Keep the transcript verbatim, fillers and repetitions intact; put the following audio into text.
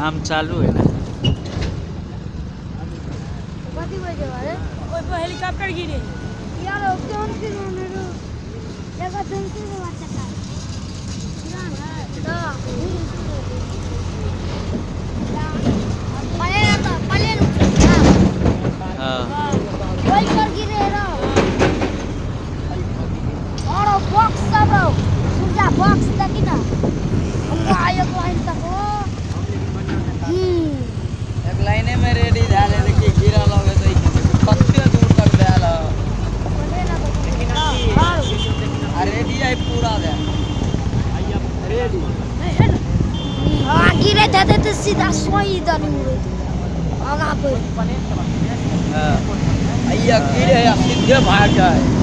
काम चालू है ना। हेलीकॉप्टर गिरे यार कौन सी रो जगह धमकी में बात कर ना पले ना पले हां कोई कर गिरे रो और बॉक्स सब रो सुजा बॉक्स देखी ना हमको आयो तो इन तक हम्म एक लाइने में रेडी धाले देखिए गिरा लगे तो कत्ते दूर तक देला लेकिन रेडी है पूरा दे रेडी हां गिरे थे तो सीधा सोई इधर मुड़े आगा पे हां अय्या गिरे या सीधे भाग जाए।